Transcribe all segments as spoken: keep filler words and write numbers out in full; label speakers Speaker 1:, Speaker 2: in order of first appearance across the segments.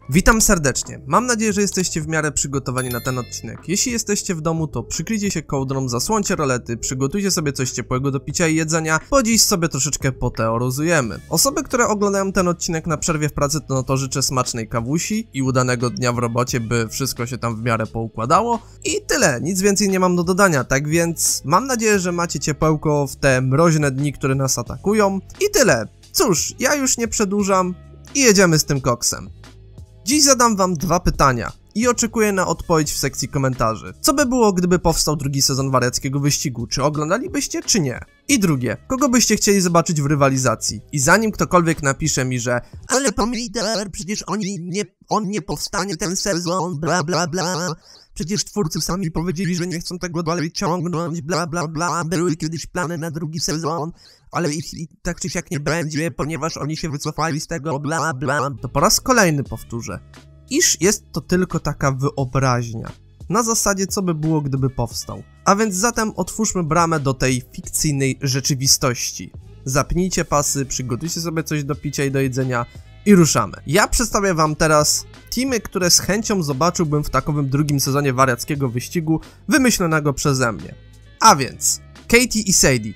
Speaker 1: Witam serdecznie. Mam nadzieję, że jesteście w miarę przygotowani na ten odcinek. Jeśli jesteście w domu, to przykryjcie się kołdrą, zasłońcie rolety, przygotujcie sobie coś ciepłego do picia i jedzenia, bo dziś sobie troszeczkę poteoryzujemy. Osoby, które oglądają ten odcinek na przerwie w pracy, to no to życzę smacznej kawusi i udanego dnia w robocie, by wszystko się tam w miarę poukładało. I tyle, nic więcej nie mam do dodania, tak więc mam nadzieję, że macie ciepełko w te mroźne dni, które nas atakują. I tyle. Cóż, ja już nie przedłużam i jedziemy z tym koksem. Dziś zadam wam dwa pytania i oczekuję na odpowiedź w sekcji komentarzy. Co by było, gdyby powstał drugi sezon wariackiego wyścigu? Czy oglądalibyście, czy nie? I drugie, kogo byście chcieli zobaczyć w rywalizacji? I zanim ktokolwiek napisze mi, że
Speaker 2: ale pomidor, przecież oni nie, on nie powstanie ten sezon, bla bla bla. Przecież twórcy sami powiedzieli, że nie chcą tego dalej ciągnąć, bla bla bla. Były kiedyś plany na drugi sezon, ale ich i tak czy siak nie będzie, ponieważ oni się wycofali z tego, bla bla.
Speaker 1: To po raz kolejny powtórzę, iż jest to tylko taka wyobraźnia. Na zasadzie, co by było, gdyby powstał. A więc zatem otwórzmy bramę do tej fikcyjnej rzeczywistości. Zapnijcie pasy, przygotujcie sobie coś do picia i do jedzenia i ruszamy. Ja przedstawię wam teraz teamy, które z chęcią zobaczyłbym w takowym drugim sezonie wariackiego wyścigu wymyślonego przeze mnie. A więc Katie i Sadie.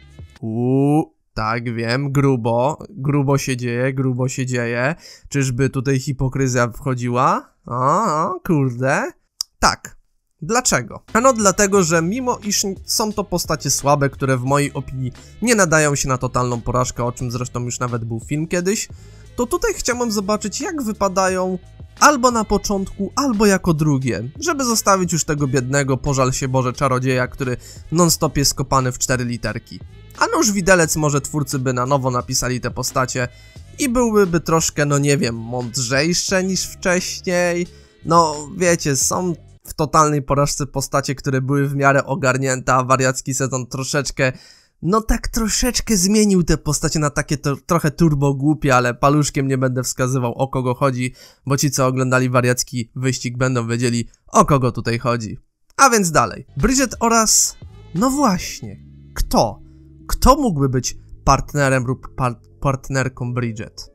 Speaker 1: Uuu, tak wiem, grubo, grubo się dzieje, grubo się dzieje. Czyżby tutaj hipokryzja wchodziła? O, o kurde. Tak. Dlaczego? Ano dlatego, że mimo iż są to postacie słabe, które w mojej opinii nie nadają się na totalną porażkę, o czym zresztą już nawet był film kiedyś, to tutaj chciałbym zobaczyć, jak wypadają albo na początku, albo jako drugie, żeby zostawić już tego biednego, pożal się Boże, czarodzieja, który non-stop jest kopany w cztery literki. A nóż widelec, może twórcy by na nowo napisali te postacie i byłyby troszkę, no nie wiem, mądrzejsze niż wcześniej. No wiecie, są w totalnej porażce postacie, które były w miarę ogarnięte, a wariacki sezon troszeczkę, no tak troszeczkę zmienił te postacie na takie to, trochę turbo głupie, ale paluszkiem nie będę wskazywał, o kogo chodzi, bo ci, co oglądali wariacki wyścig, będą wiedzieli, o kogo tutaj chodzi. A więc dalej. Bridget oraz... no właśnie, kto? Kto mógłby być partnerem lub par partnerką Bridget?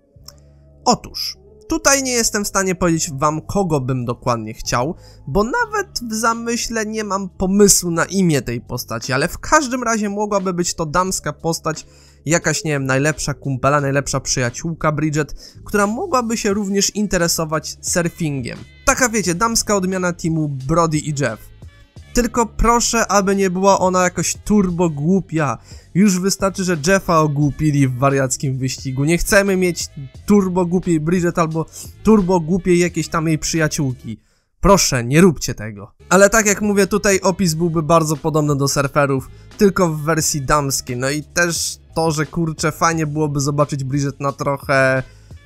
Speaker 1: Otóż, tutaj nie jestem w stanie powiedzieć wam, kogo bym dokładnie chciał, bo nawet w zamyśle nie mam pomysłu na imię tej postaci, ale w każdym razie mogłaby być to damska postać, jakaś, nie wiem, najlepsza kumpela, najlepsza przyjaciółka Bridget, która mogłaby się również interesować surfingiem. Taka, wiecie, damska odmiana teamu Brody i Jeff. Tylko proszę, aby nie była ona jakoś turbo głupia. Już wystarczy, że Jeffa ogłupili w wariackim wyścigu. Nie chcemy mieć turbo głupiej Bridget albo turbo głupiej jakiejś tam jej przyjaciółki. Proszę, nie róbcie tego. Ale tak jak mówię, tutaj opis byłby bardzo podobny do surferów, tylko w wersji damskiej. No i też to, że kurczę, fajnie byłoby zobaczyć Bridget na trochę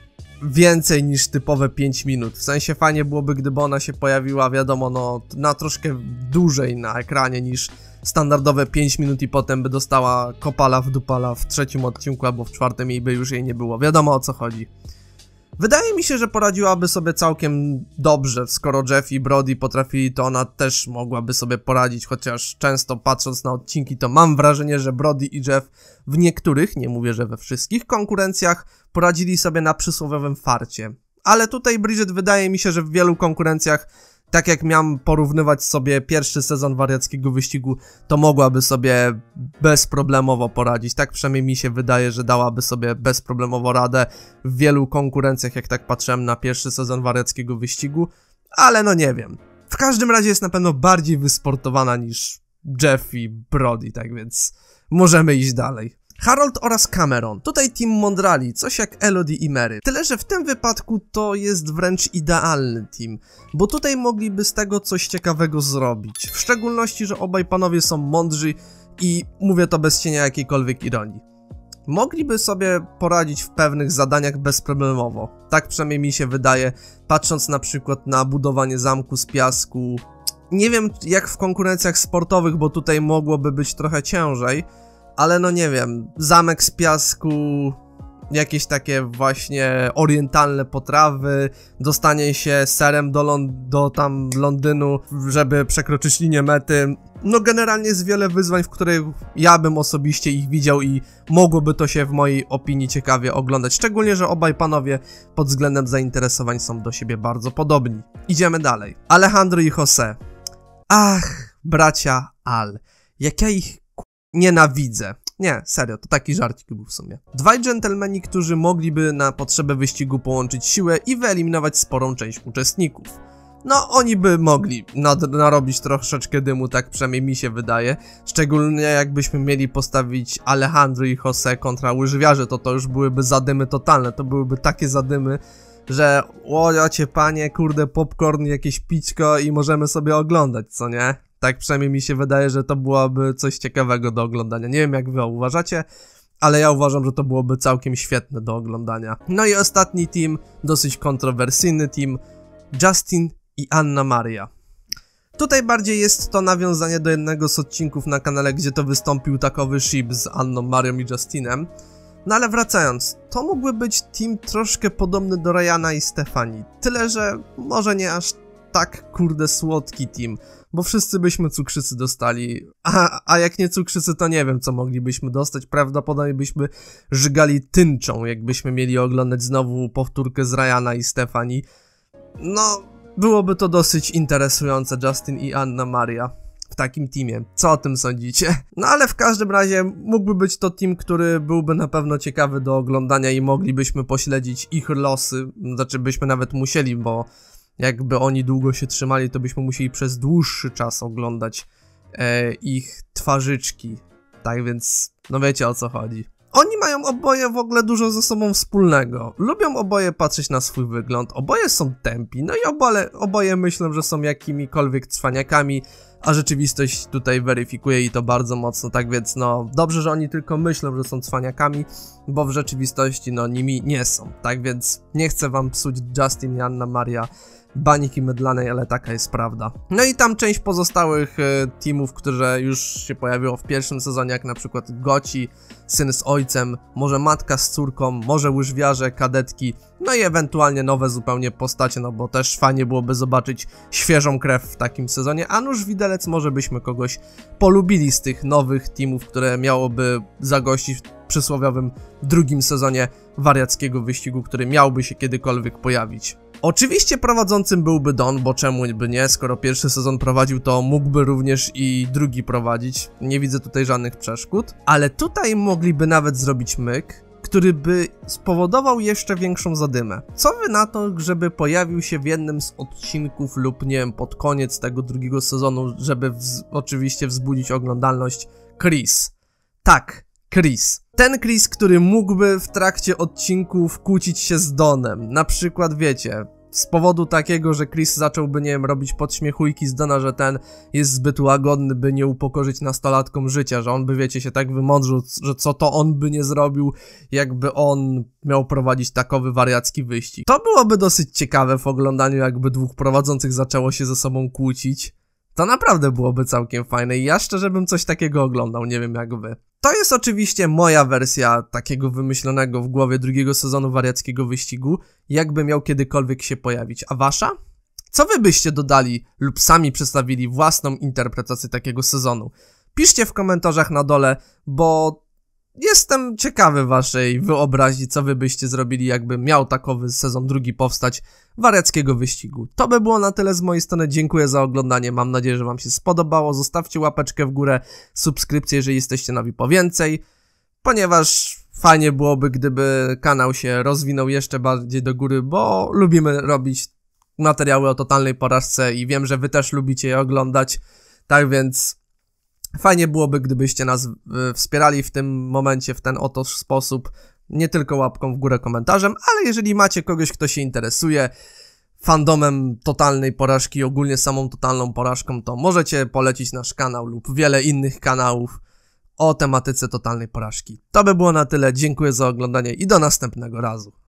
Speaker 1: więcej niż typowe pięć minut. W sensie fajnie byłoby, gdyby ona się pojawiła, wiadomo, no na troszkę dłużej na ekranie niż standardowe pięć minut i potem by dostała kopala w dupala w trzecim odcinku albo w czwartym i by już jej nie było. Wiadomo, o co chodzi. Wydaje mi się, że poradziłaby sobie całkiem dobrze. Skoro Jeff i Brody potrafili, to ona też mogłaby sobie poradzić, chociaż często patrząc na odcinki, to mam wrażenie, że Brody i Jeff w niektórych, nie mówię, że we wszystkich konkurencjach, poradzili sobie na przysłowiowym farcie. Ale tutaj Bridget wydaje mi się, że w wielu konkurencjach, tak jak miałem porównywać sobie pierwszy sezon wariackiego wyścigu, to mogłaby sobie bezproblemowo poradzić. Tak przynajmniej mi się wydaje, że dałaby sobie bezproblemowo radę w wielu konkurencjach, jak tak patrzyłem na pierwszy sezon wariackiego wyścigu, ale no nie wiem. W każdym razie jest na pewno bardziej wysportowana niż Jeff i Brody, tak więc możemy iść dalej. Harold oraz Cameron. Tutaj team mądrali, coś jak Elodie i Mary. Tyle, że w tym wypadku to jest wręcz idealny team, bo tutaj mogliby z tego coś ciekawego zrobić. W szczególności, że obaj panowie są mądrzy i mówię to bez cienia jakiejkolwiek ironii. Mogliby sobie poradzić w pewnych zadaniach bezproblemowo. Tak przynajmniej mi się wydaje, patrząc na przykład na budowanie zamku z piasku. Nie wiem jak w konkurencjach sportowych, bo tutaj mogłoby być trochę ciężej, ale no nie wiem, zamek z piasku, jakieś takie właśnie orientalne potrawy, dostanie się serem do, Lond do tam Londynu, żeby przekroczyć linię mety. No generalnie jest wiele wyzwań, w których ja bym osobiście ich widział i mogłoby to się w mojej opinii ciekawie oglądać. Szczególnie, że obaj panowie pod względem zainteresowań są do siebie bardzo podobni. Idziemy dalej. Alejandro i Jose. Ach, bracia Al. Jak ja ich nienawidzę. Nie, serio, to taki żarcik był w sumie. Dwaj dżentelmeni, którzy mogliby na potrzebę wyścigu połączyć siłę i wyeliminować sporą część uczestników. No, oni by mogli narobić troszeczkę dymu, tak przynajmniej mi się wydaje. Szczególnie jakbyśmy mieli postawić Alejandro i Jose kontra łyżwiarze, to to już byłyby zadymy totalne. To byłyby takie zadymy, że o jacie panie, kurde, popcorn, jakieś pićko i możemy sobie oglądać, co nie? Tak przynajmniej mi się wydaje, że to byłoby coś ciekawego do oglądania. Nie wiem jak wy uważacie, ale ja uważam, że to byłoby całkiem świetne do oglądania. No i ostatni team, dosyć kontrowersyjny team, Justin i Anna Maria. Tutaj bardziej jest to nawiązanie do jednego z odcinków na kanale, gdzie to wystąpił takowy ship z Anną, Marią i Justinem. No ale wracając, to mógłby być team troszkę podobny do Ryana i Stefani. Tyle, że może nie aż tak kurde słodki team, bo wszyscy byśmy cukrzycy dostali, a, a jak nie cukrzycy, to nie wiem co moglibyśmy dostać, prawdopodobnie byśmy żygali tynczą, jakbyśmy mieli oglądać znowu powtórkę z Ryana i Stefani. No, byłoby to dosyć interesujące, Justin i Anna Maria w takim teamie. Co o tym sądzicie? No ale w każdym razie mógłby być to team, który byłby na pewno ciekawy do oglądania i moglibyśmy pośledzić ich losy, znaczy byśmy nawet musieli, bo jakby oni długo się trzymali, to byśmy musieli przez dłuższy czas oglądać e, ich twarzyczki. Tak więc, no wiecie o co chodzi. Oni mają oboje w ogóle dużo ze sobą wspólnego. Lubią oboje patrzeć na swój wygląd, oboje są tępi, no i oboje, oboje myślą, że są jakimikolwiek cwaniakami, a rzeczywistość tutaj weryfikuje i to bardzo mocno, tak więc no dobrze, że oni tylko myślą, że są cwaniakami, bo w rzeczywistości no nimi nie są, tak więc nie chcę wam psuć Justin i Anna Maria bańki mydlanej, ale taka jest prawda. No i tam część pozostałych e, teamów, które już się pojawiło w pierwszym sezonie, jak na przykład Goci, syn z ojcem, może matka z córką, może łyżwiarze, kadetki, no i ewentualnie nowe zupełnie postacie, no bo też fajnie byłoby zobaczyć świeżą krew w takim sezonie, a nuż widelec może byśmy kogoś polubili z tych nowych teamów, które miałoby zagościć w przysłowiowym drugim sezonie wariackiego wyścigu, który miałby się kiedykolwiek pojawić. Oczywiście prowadzącym byłby Don, bo czemu by nie, skoro pierwszy sezon prowadził, to mógłby również i drugi prowadzić, nie widzę tutaj żadnych przeszkód, ale tutaj mogliby nawet zrobić myk, który by spowodował jeszcze większą zadymę. Co wy na to, żeby pojawił się w jednym z odcinków lub nie wiem, pod koniec tego drugiego sezonu, żeby wz oczywiście wzbudzić oglądalność, Chris. Tak, Chris. Ten Chris, który mógłby w trakcie odcinków kłócić się z Donem. Na przykład, wiecie, z powodu takiego, że Chris zacząłby, nie wiem, robić podśmiechujki z Dona, że ten jest zbyt łagodny, by nie upokorzyć nastolatkom życia, że on by, wiecie, się tak wymądrzył, że co to on by nie zrobił, jakby on miał prowadzić takowy wariacki wyścig. To byłoby dosyć ciekawe w oglądaniu, jakby dwóch prowadzących zaczęło się ze sobą kłócić. To naprawdę byłoby całkiem fajne i ja szczerze bym coś takiego oglądał, nie wiem jak wy. To jest oczywiście moja wersja takiego wymyślonego w głowie drugiego sezonu wariackiego wyścigu, jakby miał kiedykolwiek się pojawić. A wasza? Co wy byście dodali lub sami przedstawili własną interpretację takiego sezonu? Piszcie w komentarzach na dole, bo jestem ciekawy waszej wyobraźni, co wy byście zrobili, jakby miał takowy sezon drugi powstać wariackiego wyścigu. To by było na tyle z mojej strony, dziękuję za oglądanie, mam nadzieję, że wam się spodobało, zostawcie łapeczkę w górę, subskrypcję, jeżeli jesteście nowi po więcej, ponieważ fajnie byłoby, gdyby kanał się rozwinął jeszcze bardziej do góry, bo lubimy robić materiały o totalnej porażce i wiem, że wy też lubicie je oglądać, tak więc fajnie byłoby, gdybyście nas wspierali w tym momencie w ten oto sposób, nie tylko łapką w górę, komentarzem, ale jeżeli macie kogoś, kto się interesuje fandomem totalnej porażki i ogólnie samą totalną porażką, to możecie polecić nasz kanał lub wiele innych kanałów o tematyce totalnej porażki. To by było na tyle, dziękuję za oglądanie i do następnego razu.